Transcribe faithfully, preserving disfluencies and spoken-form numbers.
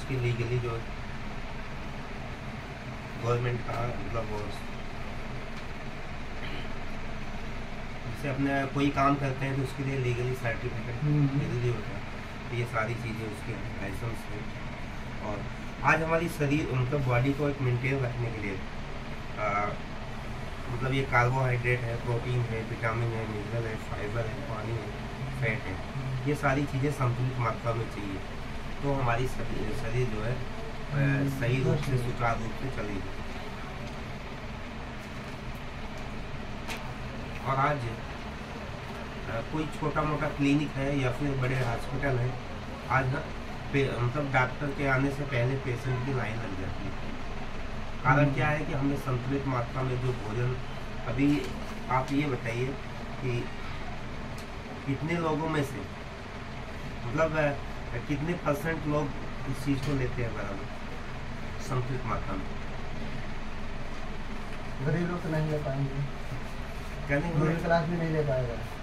उसकी लीगली जो गवर्नमेंट का मतलब वो जैसे अपने कोई काम करते हैं तो उसके लिए लीगली सर्टिफिकेट जरूरी होता है, तो ये सारी चीज़ें उसके हैं, लाइसेंस है। और आज हमारी शरीर मतलब बॉडी को एक मेंटेन रखने के लिए आ, मतलब ये कार्बोहाइड्रेट है, प्रोटीन है, विटामिन है, मिनरल है, फाइबर है, पानी है, फैट है, ये सारी चीज़ें संतुलित मात्रा में चाहिए, तो हमारी शरीर शरीर जो है सही रूप से सुचारू रूप से चलेगी। और आज कोई छोटा मोटा क्लिनिक है या फिर बड़े हॉस्पिटल है, आज ना मतलब डॉक्टर के आने से पहले पेशेंट की लाइन लग जाती है। कारण क्या है कि हमने संतुलित मात्रा में जो भोजन, अभी आप ये बताइए कि कितने लोगों में से मतलब कितने परसेंट लोग इस चीज़ को लेते हैं बराबर संतुलित मात्रा में? गरीब लोग तो नहीं ले पाएंगे, कहने मिडिल क्लास भी नहीं ले पाएगा।